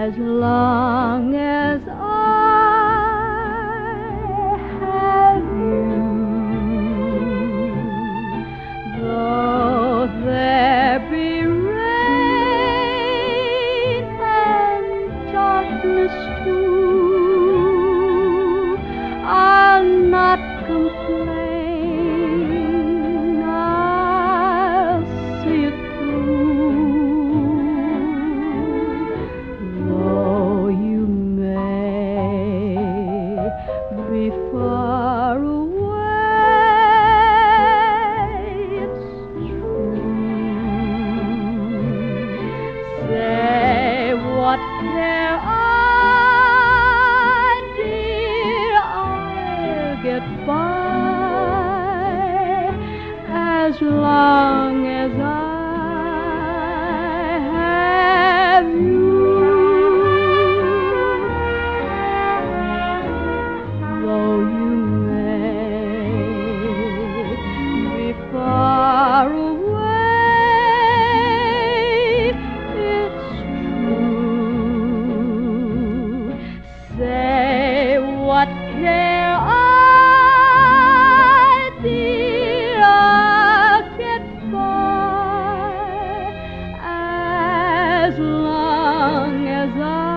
as long as I have you. Though there be rain and darkness too, I'll not complain, I'll see it through. Though you may be far away, it's true. Say what care I, dear, I'll get by as long as I have you. Though you may be far away, it's true. Say what care I, dear, I'll get by as long as I